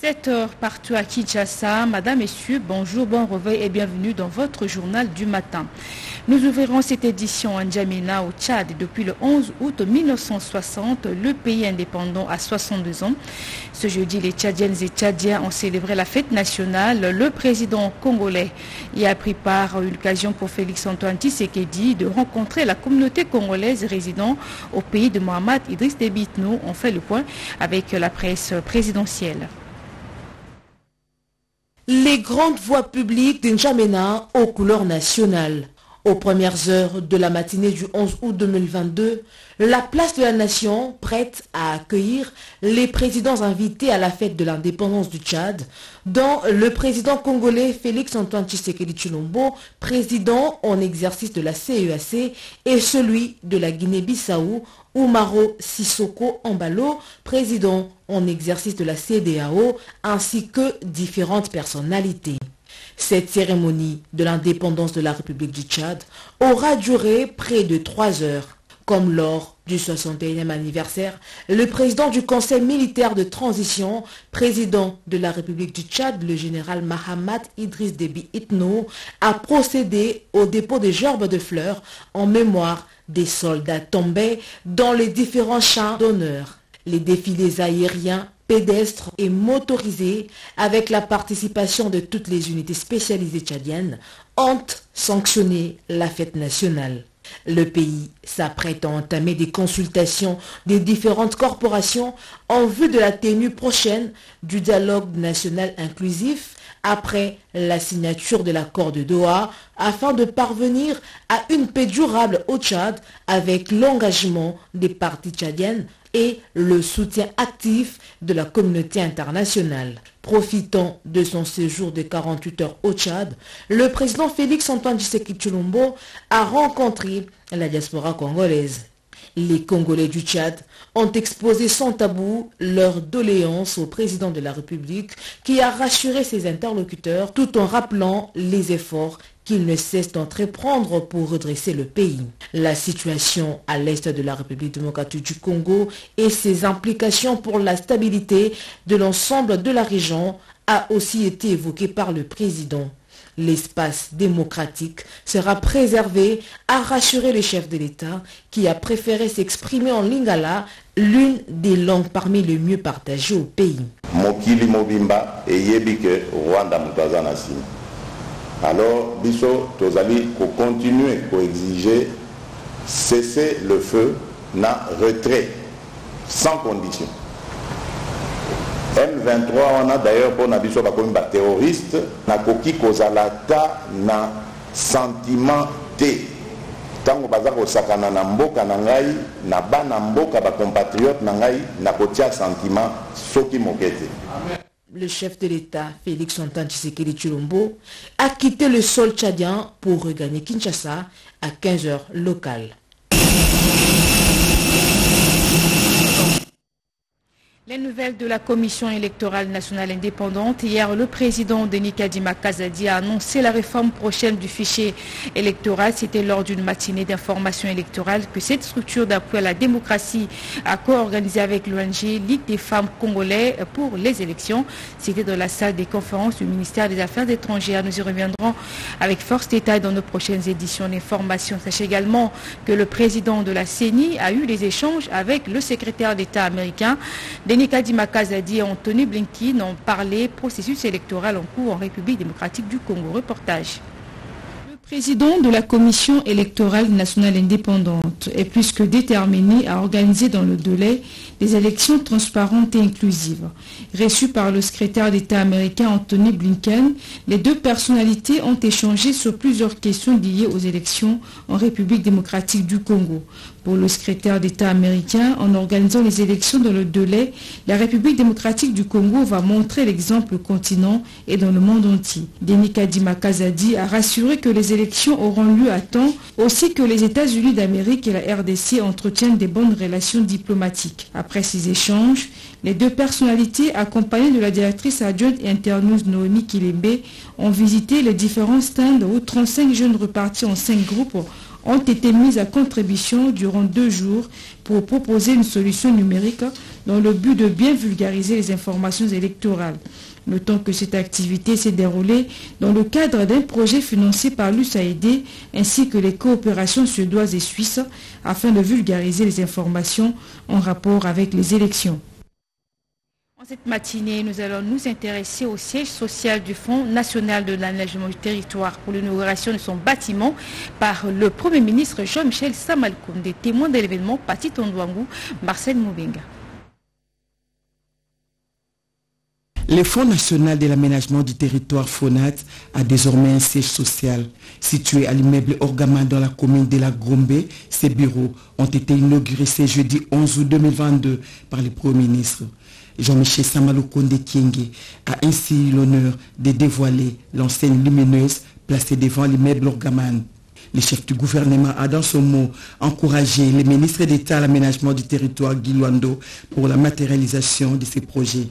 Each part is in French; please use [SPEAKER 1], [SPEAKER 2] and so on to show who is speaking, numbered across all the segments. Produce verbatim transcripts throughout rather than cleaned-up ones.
[SPEAKER 1] sept heures partout à Kinshasa. Madame, Messieurs, bonjour, bon réveil et bienvenue dans votre journal du matin. Nous ouvrirons cette édition en N'Djamena au Tchad. Depuis le onze août mille neuf cent soixante, le pays indépendant a soixante-deux ans. Ce jeudi, les Tchadiennes et Tchadiens ont célébré la fête nationale. Le président congolais y a pris part à l'occasion pour Félix-Antoine Tshisekedi de rencontrer la communauté congolaise résidant au pays de Mohamed Idriss Déby Itno. On fait le point avec la presse présidentielle.
[SPEAKER 2] Les grandes voies publiques d'N'Djamena aux couleurs nationales. Aux premières heures de la matinée du onze août deux mille vingt-deux, la place de la Nation, prête à accueillir les présidents invités à la fête de l'indépendance du Tchad, dont le président congolais Félix-Antoine Tshisekedi Tshilombo, président en exercice de la C E A C, et celui de la Guinée-Bissau, Umaro Sissoko Embalo, président en exercice de la C E D A O, ainsi que différentes personnalités. Cette cérémonie de l'indépendance de la République du Tchad aura duré près de trois heures. Comme lors du soixante et unième anniversaire, le président du Conseil militaire de transition, président de la République du Tchad, le général Mohamed Idriss Déby Itno, a procédé au dépôt des gerbes de fleurs en mémoire des soldats tombés dans les différents champs d'honneur. Les défilés aériens, pédestres et motorisés, avec la participation de toutes les unités spécialisées tchadiennes, ont sanctionné la fête nationale. Le pays s'apprête à entamer des consultations des différentes corporations en vue de la tenue prochaine du dialogue national inclusif après la signature de l'accord de Doha afin de parvenir à une paix durable au Tchad avec l'engagement des parties tchadiennes et le soutien actif de la communauté internationale. Profitant de son séjour de quarante-huit heures au Tchad, le président Félix-Antoine Tshisekedi Tshilombo a rencontré la diaspora congolaise. Les Congolais du Tchad ont exposé sans tabou leur doléance au président de la République qui a rassuré ses interlocuteurs tout en rappelant les efforts qu'il ne cesse d'entreprendre pour redresser le pays. La situation à l'est de la République démocratique du Congo et ses implications pour la stabilité de l'ensemble de la région a aussi été évoquée par le président. L'espace démocratique sera préservé, a rassuré le chef de l'État qui a préféré s'exprimer en lingala, l'une des langues parmi les mieux partagées au pays.
[SPEAKER 3] Mokili Mobimba et Yebike Rwanda Mutazanasi. Alors, biso tozali ko continuer ko exiger cesser le feu na retrait sans condition. M vingt-trois on a d'ailleurs pour nabiso ba komi ba terroriste na koki kozalata na sentiment te tango baza ko sakana na mboka na ngai na bana mboka ba compatriotes na ngai na kotia sentiment soki mokete.
[SPEAKER 2] Le chef de l'État, Félix-Antoine Tshisekedi Tshilombo, a quitté le sol tchadien pour regagner Kinshasa à quinze heures locales.
[SPEAKER 1] Les nouvelles de la Commission électorale nationale indépendante. Hier, le président Denis Kadima Kazadi a annoncé la réforme prochaine du fichier électoral. C'était lors d'une matinée d'information électorale que cette structure d'appui à la démocratie a co-organisé avec l'O N G Ligue des femmes congolais pour les élections. C'était dans la salle des conférences du ministère des Affaires étrangères. Nous y reviendrons avec force détail dans nos prochaines éditions d'information. Sachez également que le président de la C E N I a eu des échanges avec le secrétaire d'État américain Denis Kadima Kazadi et Anthony Blinken ont parlé processus électoral en cours en République démocratique du Congo. Reportage. Le président de la Commission électorale nationale indépendante est plus que déterminé à organiser dans le délai des élections transparentes et inclusives. Reçu par le secrétaire d'État américain Anthony Blinken, les deux personnalités ont échangé sur plusieurs questions liées aux élections en République démocratique du Congo. Pour le secrétaire d'État américain, en organisant les élections dans le délai, la République démocratique du Congo va montrer l'exemple au continent et dans le monde entier. Denis Kadima Kazadi a rassuré que les élections auront lieu à temps, aussi que les États-Unis d'Amérique et la R D C entretiennent des bonnes relations diplomatiques. Après ces échanges, les deux personnalités, accompagnées de la directrice adjointe Internews Noémie Kilembe, ont visité les différents stands où trente-cinq jeunes repartis en cinq groupes ont été mises à contribution durant deux jours pour proposer une solution numérique dans le but de bien vulgariser les informations électorales. Notons que cette activité s'est déroulée dans le cadre d'un projet financé par l'U S A I D ainsi que les coopérations suédoises et suisses afin de vulgariser les informations en rapport avec les élections. En cette matinée, nous allons nous intéresser au siège social du Fonds national de l'aménagement du territoire pour l'inauguration de son bâtiment par le Premier ministre Jean-Michel Sama Lukonde. Témoin de l'événement, Pati Tondouangou, Marcel Moubenga.
[SPEAKER 4] Le Fonds national de l'aménagement du territoire FONAT a désormais un siège social. Situé à l'immeuble Orgama dans la commune de la Grombe, ces bureaux ont été inaugurés ce jeudi onze août deux mille vingt-deux par le Premier ministre. Jean-Michel Sama Lukonde Kyenge a ainsi l'honneur de dévoiler l'enseigne lumineuse placée devant l'immeuble Orgaman. Le chef du gouvernement a dans son mot encouragé le ministre d'État à l'aménagement du territoire Guy Luando pour la matérialisation de ces projets.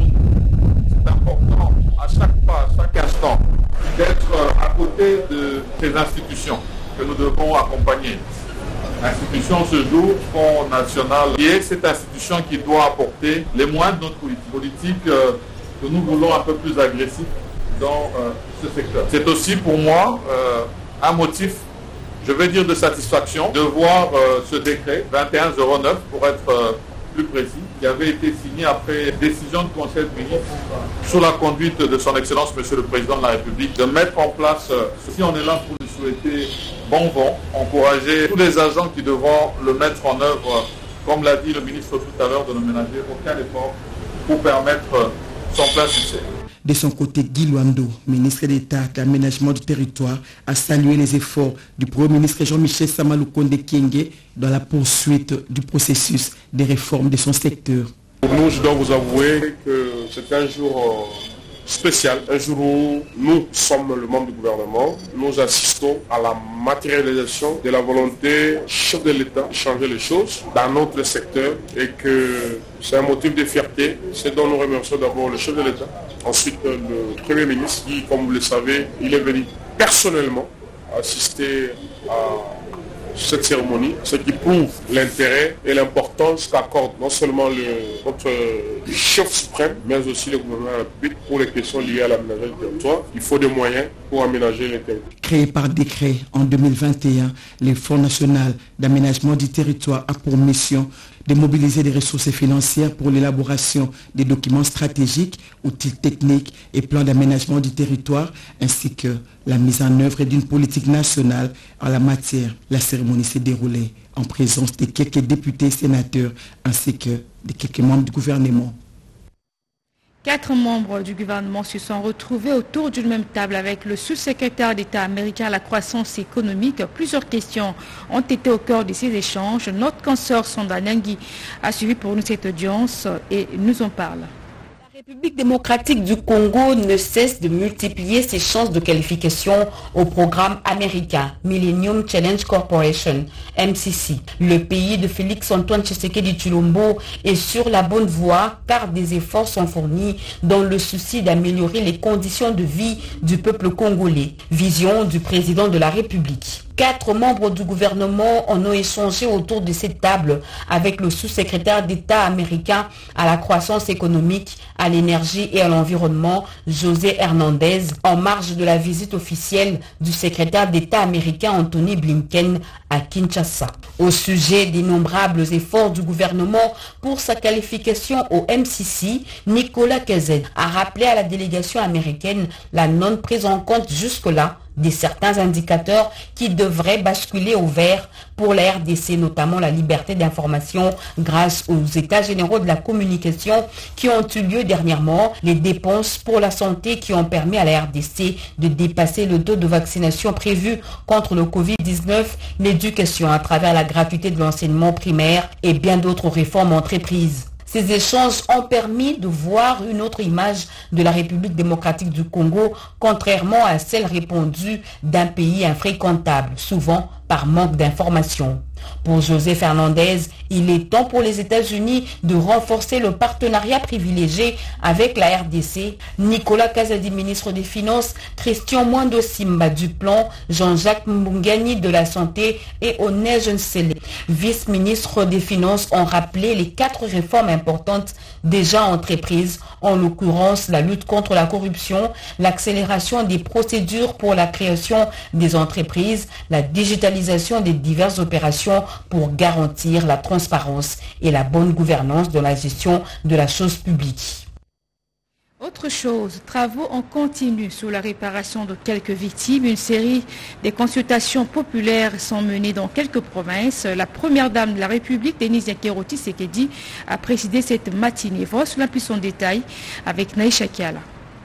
[SPEAKER 5] C'est important à chaque pas, à chaque instant, d'être à côté de ces institutions que nous devons accompagner. L'institution ce jour, Fonds national, qui est cette institution qui doit apporter les moyens de notre politique, politique euh, que nous voulons un peu plus agressive dans euh, ce secteur. C'est aussi pour moi euh, un motif, je vais dire de satisfaction, de voir euh, ce décret vingt et un zéro neuf pour être euh, plus précis, qui avait été signé après décision du Conseil des ministres sous la conduite de son Excellence Monsieur le Président de la République, de mettre en place, euh, ceci on est là pour lui souhaiter bon vent, encourager tous les agents qui devront le mettre en œuvre, comme l'a dit le ministre tout à l'heure, de ne ménager aucun effort pour permettre son plein succès.
[SPEAKER 4] De son côté, Guy Luando, ministre d'État de l'aménagement du territoire, a salué les efforts du Premier ministre Jean-Michel Sama Lukonde Kyenge dans la poursuite du processus de réforme de son secteur.
[SPEAKER 6] Pour nous, je dois vous avouer que c'est un jour spécial, un jour où nous sommes le membre du gouvernement, nous assistons à la matérialisation de la volonté du chef de l'État de changer les choses dans notre secteur et que c'est un motif de fierté. C'est dont nous remercions d'abord le chef de l'État, ensuite le Premier ministre qui, comme vous le savez, il est venu personnellement assister à cette cérémonie, ce qui prouve l'intérêt et l'importance qu'accorde non seulement le, notre chef suprême, mais aussi le gouvernement de la République pour les questions liées à l'aménagement du territoire. Il faut des moyens pour aménager les territoires.
[SPEAKER 4] Créé par décret en deux mille vingt et un, le Fonds national d'aménagement du territoire a pour mission de mobiliser des ressources financières pour l'élaboration des documents stratégiques, outils techniques et plans d'aménagement du territoire, ainsi que la mise en œuvre d'une politique nationale en la matière. La cérémonie s'est déroulée en présence de quelques députés et sénateurs, ainsi que de quelques membres du gouvernement.
[SPEAKER 1] Quatre membres du gouvernement se sont retrouvés autour d'une même table avec le sous-secrétaire d'État américain à la croissance économique. Plusieurs questions ont été au cœur de ces échanges. Notre consoeur Sonda Nyangui a suivi pour nous cette audience et nous en parle.
[SPEAKER 7] La République démocratique du Congo ne cesse de multiplier ses chances de qualification au programme américain Millennium Challenge Corporation, M C C. Le pays de Félix-Antoine Tshisekedi Tshilombo est sur la bonne voie car des efforts sont fournis dans le souci d'améliorer les conditions de vie du peuple congolais. Vision du président de la République. Quatre membres du gouvernement en ont échangé autour de cette table avec le sous-secrétaire d'État américain à la croissance économique, à l'énergie et à l'environnement, José Hernandez, en marge de la visite officielle du secrétaire d'État américain Anthony Blinken à Kinshasa. Au sujet d'innombrables efforts du gouvernement pour sa qualification au M C C, Nicolas Kazed a rappelé à la délégation américaine la non prise en compte jusque-là de certains indicateurs qui devraient basculer au vert pour la R D C, notamment la liberté d'information grâce aux états généraux de la communication qui ont eu lieu dernièrement, les dépenses pour la santé qui ont permis à la R D C de dépasser le taux de vaccination prévu contre le Covid dix-neuf, l'éducation à travers la gratuité de l'enseignement primaire et bien d'autres réformes entreprises. Ces échanges ont permis de voir une autre image de la République démocratique du Congo, contrairement à celle répandue d'un pays infréquentable, souvent par manque d'informations. Pour José Fernandez, il est temps pour les États-Unis de renforcer le partenariat privilégié avec la R D C. Nicolas Kazadi, ministre des Finances, Christian Mwando Simba du Plan, Jean-Jacques Mbungani de la Santé et Onej Nsele, vice-ministre des Finances, ont rappelé les quatre réformes importantes déjà entreprises, en l'occurrence la lutte contre la corruption, l'accélération des procédures pour la création des entreprises, la digitalisation des diverses opérations pour garantir la transparence et la bonne gouvernance de la gestion de la chose publique.
[SPEAKER 1] Autre chose, travaux en continu sur la réparation de quelques victimes. Une série de consultations populaires sont menées dans quelques provinces. La première dame de la République, Denise Nyakerouti Sekedi, a présidé cette matinée. Voici cela plus en détail avec Naïcha Kiala.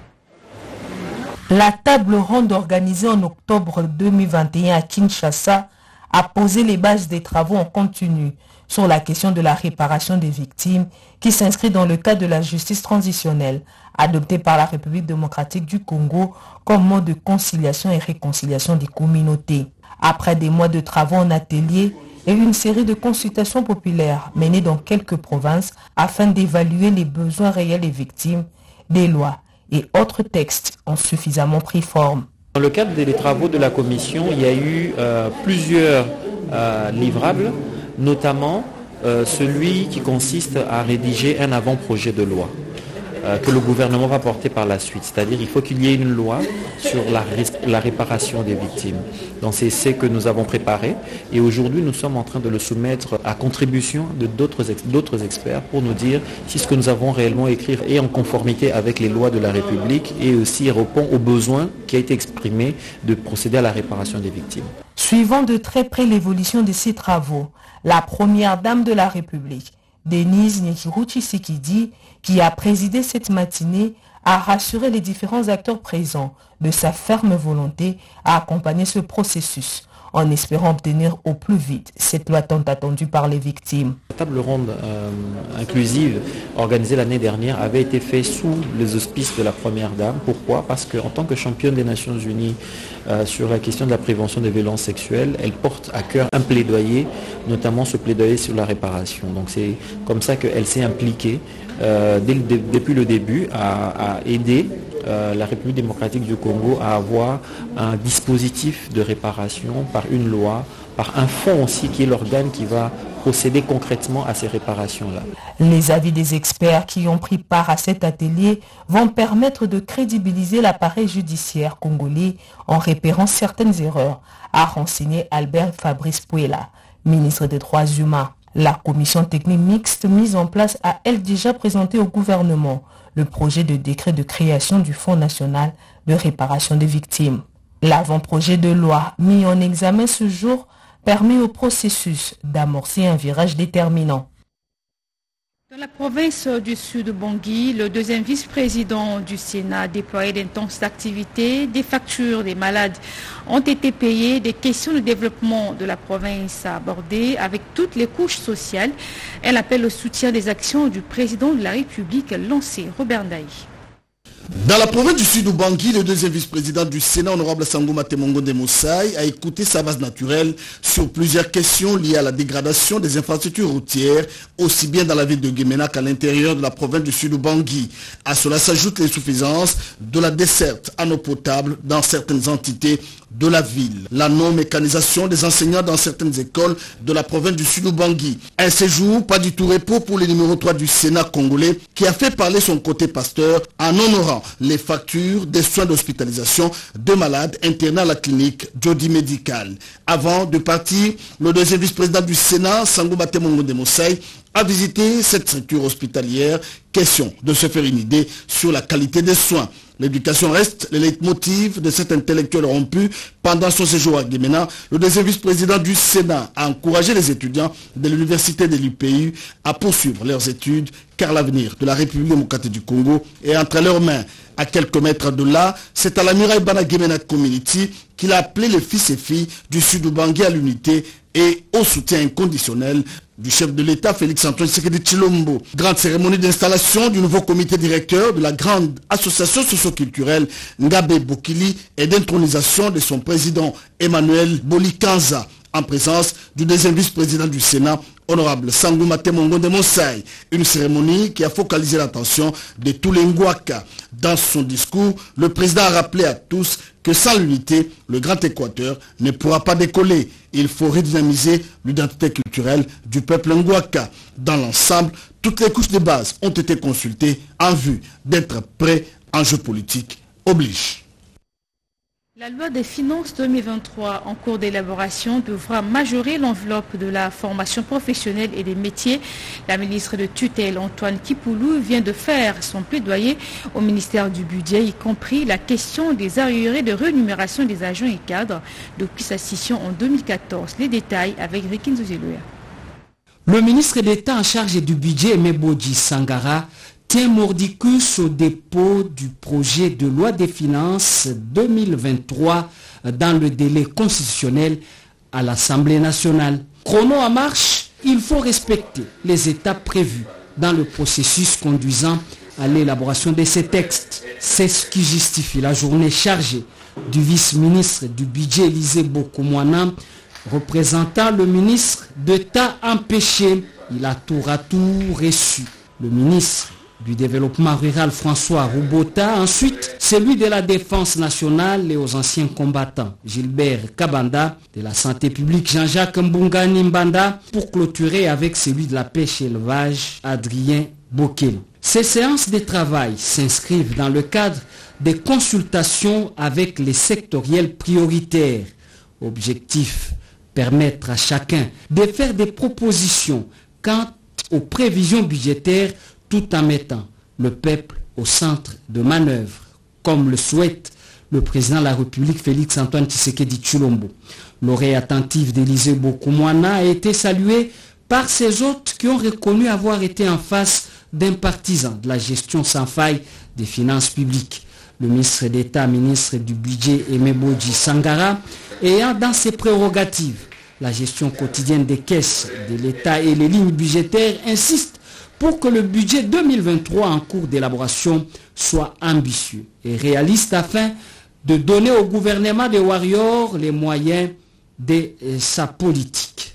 [SPEAKER 2] La table ronde organisée en octobre deux mille vingt et un à Kinshasa a posé les bases des travaux en continu sur la question de la réparation des victimes qui s'inscrit dans le cadre de la justice transitionnelle adoptée par la République démocratique du Congo comme mode de conciliation et réconciliation des communautés. Après des mois de travaux en atelier et une série de consultations populaires menées dans quelques provinces afin d'évaluer les besoins réels des victimes, des lois et autres textes ont suffisamment pris forme.
[SPEAKER 8] Dans le cadre des travaux de la commission, il y a eu euh, plusieurs euh, livrables, notamment euh, celui qui consiste à rédiger un avant-projet de loi euh, que le gouvernement va porter par la suite. C'est-à-dire qu'il faut qu'il y ait une loi sur la, la réparation des victimes. Donc c'est ce que nous avons préparé et aujourd'hui nous sommes en train de le soumettre à contribution de d'autres ex, d'autres experts pour nous dire si ce que nous avons réellement écrit est en conformité avec les lois de la République et aussi répond aux besoins qui a été exprimé de procéder à la réparation des victimes.
[SPEAKER 2] Suivant de très près l'évolution de ces travaux, la première dame de la République, Denise Nyakerouti Sekedi, qui a présidé cette matinée, a rassuré les différents acteurs présents de sa ferme volonté à accompagner ce processus en espérant obtenir au plus vite cette loi tant attendue par les victimes.
[SPEAKER 8] La table ronde euh, inclusive organisée l'année dernière avait été faite sous les auspices de la Première Dame. Pourquoi? Parce qu'en tant que championne des Nations Unies euh, sur la question de la prévention des violences sexuelles, elle porte à cœur un plaidoyer, notamment ce plaidoyer sur la réparation. Donc c'est comme ça qu'elle s'est impliquée euh, dès le, depuis le début à, à aider Euh, la République démocratique du Congo à avoir un dispositif de réparation par une loi, par un fonds aussi qui est l'organe qui va procéder concrètement à ces réparations-là.
[SPEAKER 2] Les avis des experts qui ont pris part à cet atelier vont permettre de crédibiliser l'appareil judiciaire congolais en repérant certaines erreurs, a renseigné Albert Fabrice Puela, ministre des Droits humains. La commission technique mixte mise en place a elle déjà présenté au gouvernement le projet de décret de création du Fonds national de réparation des victimes. L'avant-projet de loi mis en examen ce jour permet au processus d'amorcer un virage déterminant.
[SPEAKER 1] Dans la province du Sud Bangui, le deuxième vice-président du Sénat a déployé d'intenses activités. Des factures des malades ont été payées, des questions de développement de la province à aborder avec toutes les couches sociales. Elle appelle au soutien des actions du président de la République lancé. Robert Ndaï.
[SPEAKER 9] Dans la province du Sud-Bangui, le deuxième vice-président du Sénat, honorable Sangouma Temongonde Moussaï, a écouté sa base naturelle sur plusieurs questions liées à la dégradation des infrastructures routières, aussi bien dans la ville de Guémena qu'à l'intérieur de la province du Sud-Bangui. À cela s'ajoute l'insuffisance de la desserte en eau potable dans certaines entités de la ville, la non-mécanisation des enseignants dans certaines écoles de la province du Sud-Bangui. Un séjour, pas du tout repos pour le numéro trois du Sénat congolais qui a fait parler son côté pasteur en honorant les factures des soins d'hospitalisation de malades internés à la clinique Jody Médical. Avant de partir, le deuxième vice-président du Sénat, Sangouma Temongonde Moussaï, a visité cette structure hospitalière. Question de se faire une idée sur la qualité des soins. L'éducation reste le leitmotiv de cet intellectuel rompu. Pendant son séjour à Guémena, le deuxième vice-président du Sénat a encouragé les étudiants de l'université de l'U P U à poursuivre leurs études car l'avenir de la République démocratique du Congo est entre leurs mains. À quelques mètres de là, c'est à la muraille Bana Guémena Community qu'il a appelé les fils et filles du Sud-Bangui à l'unité et au soutien inconditionnel du chef de l'État Félix-Antoine Tshisekedi Tshilombo. Grande cérémonie d'installation du nouveau comité directeur de la grande association socio-culturelle Ngabe Bokili et d'intronisation de son président Emmanuel Bolikanza. en présence du deuxième vice-président du Sénat, honorable Sangou Matemongo de Moussaï. Une cérémonie qui a focalisé l'attention de tous les Ngouaka. Dans son discours, le président a rappelé à tous que sans l'unité, le Grand Équateur ne pourra pas décoller. Il faut redynamiser l'identité culturelle du peuple Ngouaka. Dans l'ensemble, toutes les couches de base ont été consultées en vue d'être prêts. Enjeu politique oblige.
[SPEAKER 1] La loi des finances deux mille vingt-trois en cours d'élaboration devra majorer l'enveloppe de la formation professionnelle et des métiers. La ministre de tutelle Antoine Kipoulou vient de faire son plaidoyer au ministère du Budget, y compris la question des arriérés de rémunération des agents et cadres depuis sa scission en deux mille quatorze. Les détails avec Rikin Zozelouya.
[SPEAKER 10] Le ministre d'État en charge du budget, Meboji Sangara, tient mordicus au dépôt du projet de loi des finances deux mille vingt-trois dans le délai constitutionnel à l'Assemblée nationale. Chrono en marche, il faut respecter les étapes prévues dans le processus conduisant à l'élaboration de ces textes. C'est ce qui justifie la journée chargée du vice-ministre du budget Élisée Bokomwana, représentant le ministre d'État empêché. Il a tour à tour reçu le ministre du développement rural François Roubota, ensuite celui de la défense nationale et aux anciens combattants Gilbert Kabanda, de la santé publique Jean-Jacques Mbungani Mbanda, pour clôturer avec celui de la pêche et élevage Adrien Bokele. Ces séances de travail s'inscrivent dans le cadre des consultations avec les sectoriels prioritaires. Objectif, permettre à chacun de faire des propositions quant aux prévisions budgétaires tout en mettant le peuple au centre de manœuvre, comme le souhaite le président de la République Félix-Antoine Tshisekedi Tshilombo. L'oreille attentive d'Élisée Bokomwana a été saluée par ses hôtes qui ont reconnu avoir été en face d'un partisan de la gestion sans faille des finances publiques. Le ministre d'État, ministre du Budget Meboji Sangara, ayant dans ses prérogatives la gestion quotidienne des caisses de l'État et les lignes budgétaires, insiste pour que le budget deux mille vingt-trois en cours d'élaboration soit ambitieux et réaliste afin de donner au gouvernement des Warriors les moyens de sa politique.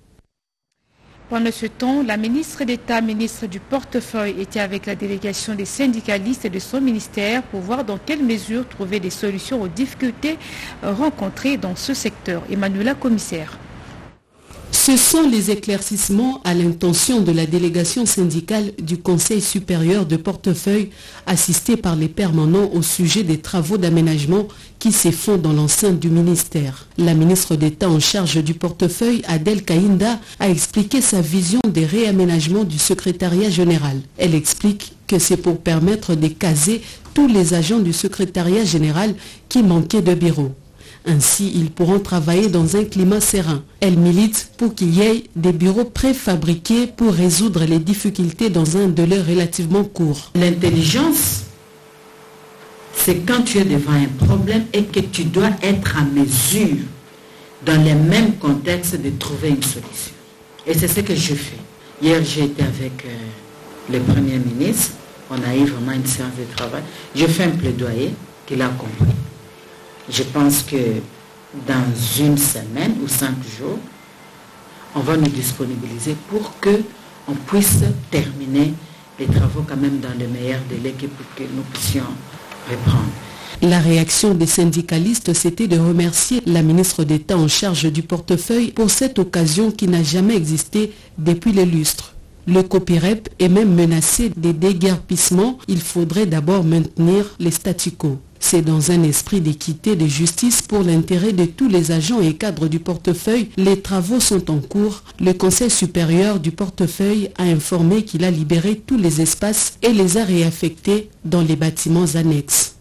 [SPEAKER 1] Pendant ce temps, la ministre d'État, ministre du portefeuille, était avec la délégation des syndicalistes et de son ministère pour voir dans quelle mesure trouver des solutions aux difficultés rencontrées dans ce secteur. Emmanuela, commissaire.
[SPEAKER 11] Ce sont les éclaircissements à l'intention de la délégation syndicale du Conseil supérieur de portefeuille assistée par les permanents au sujet des travaux d'aménagement qui se font dans l'enceinte du ministère. La ministre d'État en charge du portefeuille, Adèle Kaïnda, a expliqué sa vision des réaménagements du secrétariat général. Elle explique que c'est pour permettre de caser tous les agents du secrétariat général qui manquaient de bureaux. Ainsi, ils pourront travailler dans un climat serein. Elle milite pour qu'il y ait des bureaux préfabriqués pour résoudre les difficultés dans un délai relativement court.
[SPEAKER 12] L'intelligence, c'est quand tu es devant un problème et que tu dois être en mesure, dans les mêmes contextes, de trouver une solution. Et c'est ce que je fais. Hier, j'ai été avec euh, le Premier ministre. On a eu vraiment une séance de travail. Je fais un plaidoyer qu'il a compris. Je pense que dans une semaine ou cinq jours, on va nous disponibiliser pour qu'on puisse terminer les travaux quand même dans le meilleur délai pour que nous puissions reprendre.
[SPEAKER 11] La réaction des syndicalistes, c'était de remercier la ministre d'État en charge du portefeuille pour cette occasion qui n'a jamais existé depuis les lustres. Le COPIREP est même menacé des déguerpissements. Il faudrait d'abord maintenir les statu quo. C'est dans un esprit d'équité et de justice pour l'intérêt de tous les agents et cadres du portefeuille. Les travaux sont en cours. Le Conseil supérieur du portefeuille a informé qu'il a libéré tous les espaces et les a réaffectés dans les bâtiments annexes.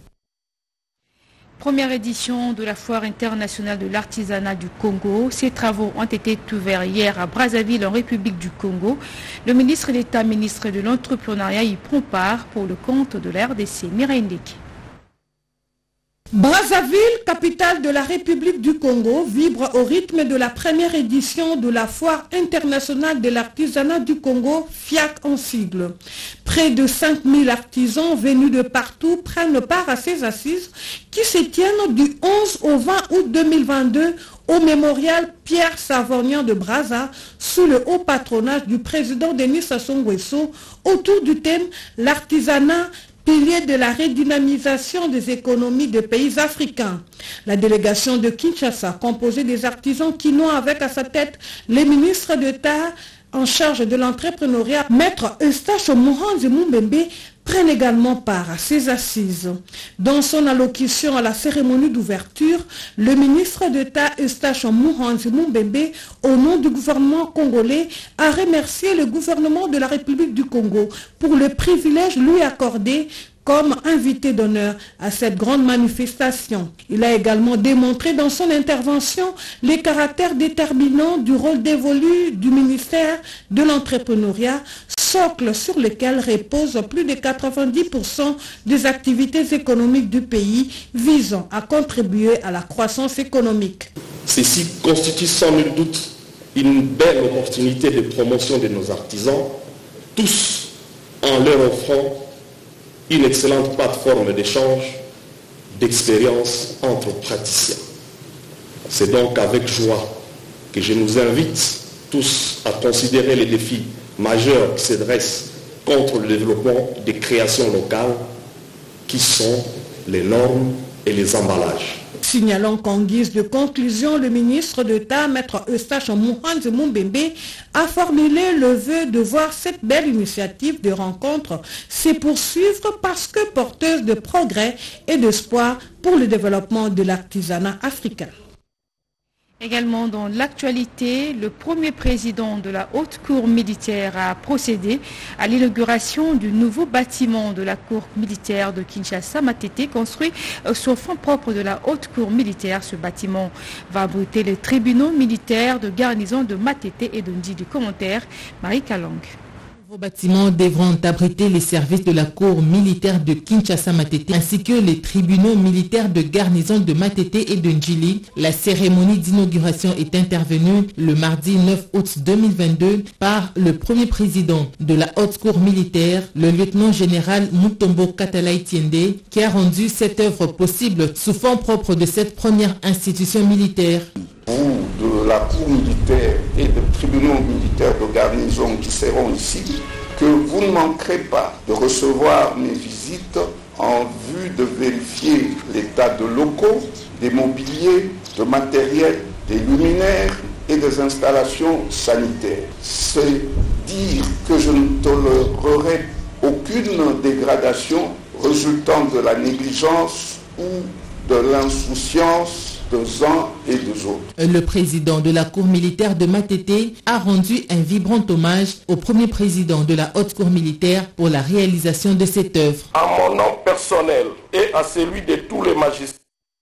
[SPEAKER 1] Première édition de la Foire internationale de l'artisanat du Congo. Ces travaux ont été ouverts hier à Brazzaville, en République du Congo. Le ministre d'État, ministre de l'Entrepreneuriat, y prend part pour le compte de la R D C. Mireille Ndeki.
[SPEAKER 13] Brazzaville, capitale de la République du Congo, vibre au rythme de la première édition de la Foire internationale de l'artisanat du Congo, F I A C en sigle. Près de cinq mille artisans venus de partout prennent part à ces assises qui se tiennent du onze au vingt août deux mille vingt-deux au mémorial Pierre Savorgnan de Brazza sous le haut patronage du président Denis Sassou Nguesso autour du thème « L'artisanat » pilier de la redynamisation des économies des pays africains. La délégation de Kinshasa, composée des artisans quinois avec à sa tête les ministres d'État en charge de l'entrepreneuriat, Maître Eustache Mohanzi Mumbembe, prennent également part à ces assises. Dans son allocution à la cérémonie d'ouverture, le ministre d'État Eustache Mohanzi Mumbembe, au nom du gouvernement congolais, a remercié le gouvernement de la République du Congo pour le privilège lui accordé comme invité d'honneur à cette grande manifestation. Il a également démontré dans son intervention les caractères déterminants du rôle dévolu du ministère de l'entrepreneuriat, socle sur lequel reposent plus de quatre-vingt-dix pour cent des activités économiques du pays visant à contribuer à la croissance économique.
[SPEAKER 14] Ceci constitue sans nul doute une belle opportunité de promotion de nos artisans, tous en leur offrant une excellente plateforme d'échange, d'expérience entre praticiens. C'est donc avec joie que je nous invite tous à considérer les défis majeurs qui se dressent contre le développement des créations locales, qui sont les normes et les emballages.
[SPEAKER 13] Signalant qu'en guise de conclusion, le ministre d'État, Maître Eustache Mohanzi Mumbembe, a formulé le vœu de voir cette belle initiative de rencontre se poursuivre parce que porteuse de progrès et d'espoir pour le développement de l'artisanat africain.
[SPEAKER 1] Également dans l'actualité, le premier président de la Haute Cour militaire a procédé à l'inauguration du nouveau bâtiment de la Cour militaire de Kinshasa, Matete, construit sur fonds propres de la Haute Cour militaire. Ce bâtiment va abriter les tribunaux militaires de garnison de Matete et de Ndji. Commentaire, Marie Kalang.
[SPEAKER 15] Les bâtiments devront abriter les services de la Cour militaire de Kinshasa-Matete ainsi que les tribunaux militaires de garnison de Matete et de Ndjili. La cérémonie d'inauguration est intervenue le mardi neuf août deux mille vingt-deux par le premier président de la Haute Cour militaire, le lieutenant-général Mutombo Katalai Tiende, qui a rendu cette œuvre possible sous fonds propres de cette première institution militaire.
[SPEAKER 16] Vous, de la Cour militaire et des tribunaux militaires de garnison qui seront ici, que vous ne manquerez pas de recevoir mes visites en vue de vérifier l'état de locaux, des mobiliers, de matériel, des luminaires et des installations sanitaires. C'est dire que je ne tolérerai aucune dégradation résultant de la négligence ou de l'insouciance des uns et des autres.
[SPEAKER 15] Le président de la Cour militaire de Matete a rendu un vibrant hommage au premier président de la Haute Cour militaire pour la réalisation de cette œuvre.
[SPEAKER 16] À mon nom personnel et à celui de tous les magistrats.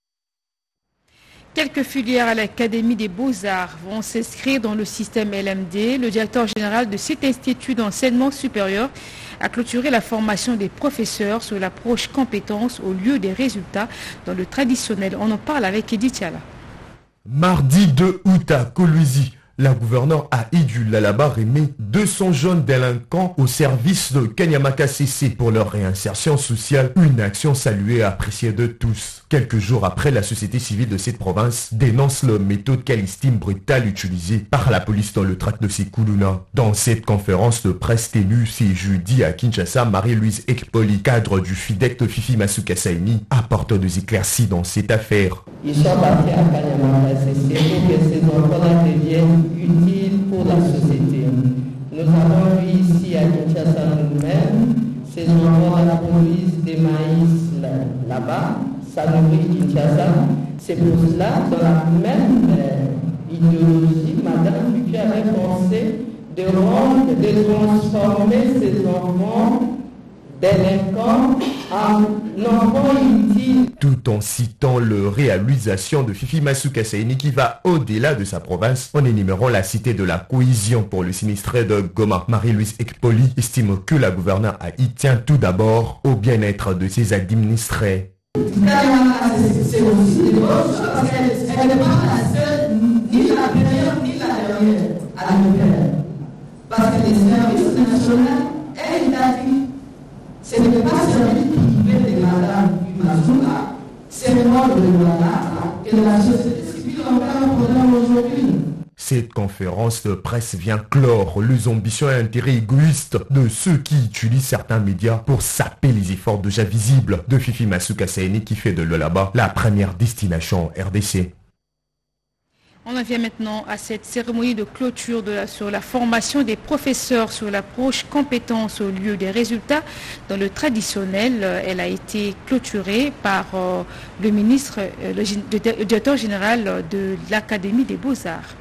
[SPEAKER 1] Quelques filières à l'Académie des Beaux-Arts vont s'inscrire dans le système L M D. Le directeur général de cet institut d'enseignement supérieur a clôturé la formation des professeurs sur l'approche compétences au lieu des résultats dans le traditionnel. On en parle avec Edith Tiala.
[SPEAKER 17] Mardi deux août à Kolwezi, la gouverneure a édu Lalaba remet deux cents jeunes délinquants au service de Kanyamaka C C pour leur réinsertion sociale, une action saluée et appréciée de tous. Quelques jours après, la société civile de cette province dénonce la méthode qu'elle estime brutale utilisée par la police dans le tract de Sekuluna. Dans cette conférence de presse tenue ce jeudi à Kinshasa, Marie-Louise Ekpoli, cadre du FIDEC Fifi Masuka Saini, apporte des éclaircies dans cette affaire.
[SPEAKER 18] Ils sont partis à Kanyamaka C C pour que ces enfants deviennent utiles pour la société. Nous avons vu ici à Kinshasa nous-mêmes, ces enfants la police des maïs là-bas, ça nourrit Kinshasa. C'est pour cela, dans la même euh, idéologie, Madame Fuki avait pensé de rendre, de transformer ces enfants délinquants en enfants utiles.
[SPEAKER 17] Tout en citant la réalisation de Fifi Masuka Saini qui va au-delà de sa province, en énumérant la cité de la cohésion pour le sinistré de Goma. Marie-Louise Ekpoli estime que la gouverneure y tient tout d'abord au bien-être de ses administrés.
[SPEAKER 18] C'est aussi une bonne chose parce qu'elle n'est pas la seule, ni la première, ni la dernière à le faire. Parce que les services nationaux et étatiques, ce n'est pas service privé de madame Mazoula, c'est le monde de Douala que la société civile en fait un problème aujourd'hui.
[SPEAKER 17] Cette conférence de presse vient clore les ambitions et intérêts égoïstes de ceux qui utilisent certains médias pour saper les efforts déjà visibles de Fifi Masuka Saini qui fait de Lualaba la première destination R D C.
[SPEAKER 1] On en vient maintenant à cette cérémonie de clôture de la, sur la formation des professeurs sur l'approche compétence au lieu des résultats. Dans le traditionnel, elle a été clôturée par euh, le ministre, euh, le, le directeur général de l'Académie des Beaux-Arts.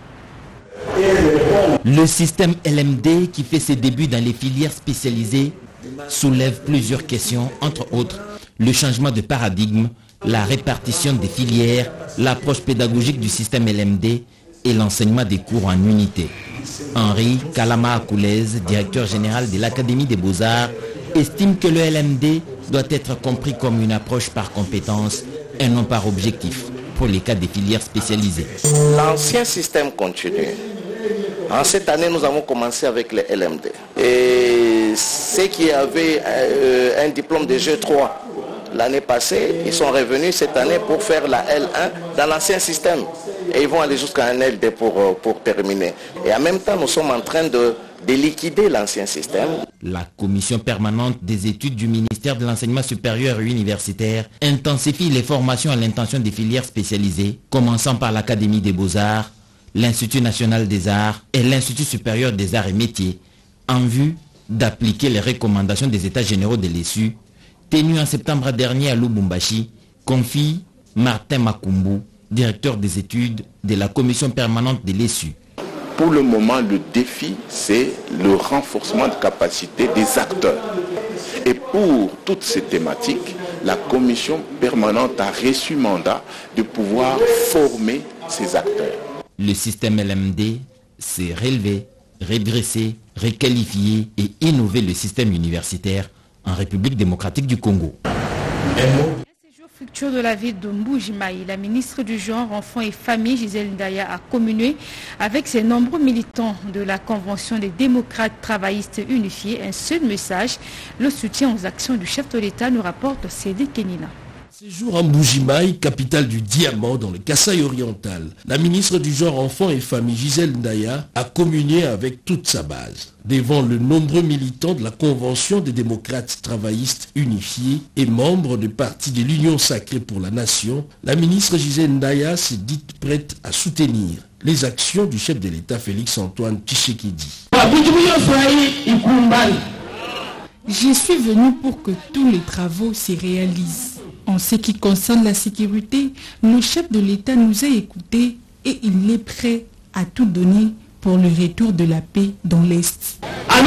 [SPEAKER 19] Le système L M D qui fait ses débuts dans les filières spécialisées soulève plusieurs questions, entre autres le changement de paradigme, la répartition des filières, l'approche pédagogique du système L M D et l'enseignement des cours en unité. Henri Kalama-Akoulez, directeur général de l'Académie des Beaux-Arts, estime que le L M D doit être compris comme une approche par compétence et non par objectif pour les cas des filières spécialisées.
[SPEAKER 20] L'ancien système continue. En cette année, nous avons commencé avec le L M D. Et ceux qui avaient euh, un diplôme de G trois l'année passée, ils sont revenus cette année pour faire la L un dans l'ancien système. Et ils vont aller jusqu'à un L D pour, pour terminer. Et en même temps, nous sommes en train de, de liquider l'ancien système.
[SPEAKER 19] La commission permanente des études du ministère de l'enseignement supérieur et universitaire intensifie les formations à l'intention des filières spécialisées, commençant par l'Académie des Beaux-Arts, l'Institut national des arts et l'Institut supérieur des arts et métiers, en vue d'appliquer les recommandations des États généraux de l'E S U, tenus en septembre dernier à Lubumbashi, confie Martin Makumbu, directeur des études de la commission permanente de l'E S U.
[SPEAKER 3] Pour le moment, le défi, c'est le renforcement de capacité des acteurs. Et pour toutes ces thématiques, la commission permanente a reçu mandat de pouvoir former ces acteurs.
[SPEAKER 19] Le système L M D, c'est relever, redresser, requalifier et innover le système universitaire en République démocratique du Congo.
[SPEAKER 1] Fructueux de la ville de Mbujimaï, la ministre du Genre, Enfants et Familles, Gisèle Ndaya, a communié avec ses nombreux militants de la Convention des démocrates travaillistes unifiés un seul message, le soutien aux actions du chef de l'État, nous rapporte Cédé Kenina.
[SPEAKER 21] Séjour en Mbujimaï, capitale du diamant dans le Kasaï oriental. La ministre du Genre, Enfants et Familles, Gisèle Ndaya, a communié avec toute sa base. Devant le nombreux militants de la Convention des démocrates travaillistes unifiés et membres du parti de l'Union sacrée pour la nation, la ministre Gisèle Ndaya s'est dite prête à soutenir les actions du chef de l'État Félix-Antoine Tshisekedi.
[SPEAKER 22] Je suis venu pour que tous les travaux se réalisent. En ce qui concerne la sécurité, le chef de l'État nous a écoutés et il est prêt à tout donner pour le retour de la paix dans l'Est.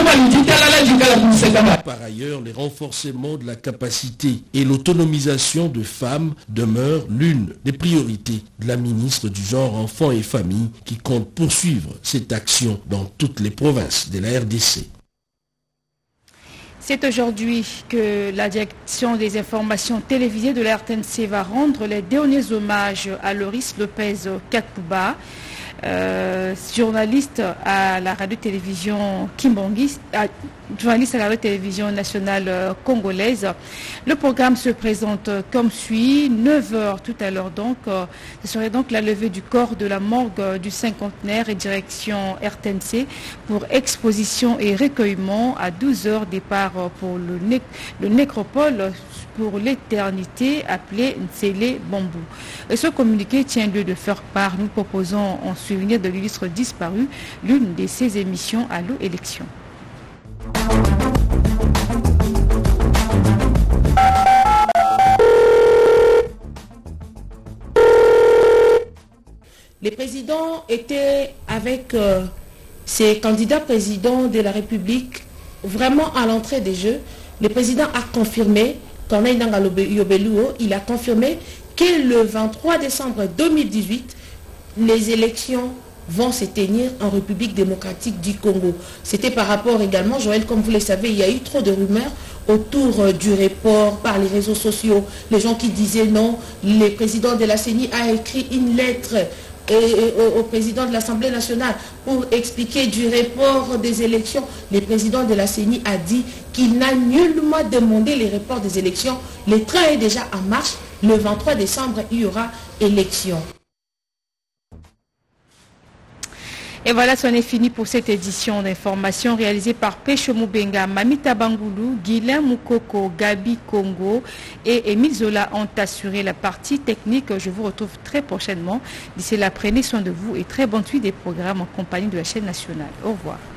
[SPEAKER 21] Par ailleurs, les renforcements de la capacité et l'autonomisation de femmes demeurent l'une des priorités de la ministre du Genre, Enfants et Familles qui compte poursuivre cette action dans toutes les provinces de la R D C.
[SPEAKER 1] C'est aujourd'hui que la direction des informations télévisées de la R T N C va rendre les derniers hommages à Loris Lopez Kakouba, euh, journaliste à la radio-télévision Kimbangui, à, journaliste à la radio-télévision nationale euh, congolaise. Le programme se présente comme suit, neuf heures tout à l'heure donc. Euh, ce serait donc la levée du corps de la morgue euh, du cinquantenaire et direction R T N C pour exposition et recueillement. À douze heures, départ euh, pour le, né le nécropole pour l'éternité appelé Ntsele Bambou. Et ce communiqué tient lieu de faire part. Nous proposons en souvenir de l'illustre disparu l'une de ses émissions à l'eau élection.
[SPEAKER 2] Les présidents étaient avec euh, ces candidats présidents de la République vraiment à l'entrée des Jeux. Le président a confirmé, Corneille Nangaa Yobbeluo, il a confirmé que le vingt-trois décembre deux mille dix-huit, les élections vont se tenir en République démocratique du Congo. C'était par rapport également, Joël, comme vous le savez, il y a eu trop de rumeurs autour du report par les réseaux sociaux. Les gens qui disaient non, le président de la C E N I a écrit une lettre Et au président de l'Assemblée nationale pour expliquer du report des élections. Le président de la C E N I a dit qu'il n'a nullement demandé les reports des élections. Le train est déjà en marche. Le vingt-trois décembre, il y aura élection.
[SPEAKER 1] Et voilà, c'en est fini pour cette édition d'information réalisée par Pécho Moubenga, Mamita Bangoulou, Guilain Moukoko, Gabi Congo et Émile Zola ont assuré la partie technique. Je vous retrouve très prochainement. D'ici là, prenez soin de vous et très bonne suite des programmes en compagnie de la chaîne nationale. Au revoir.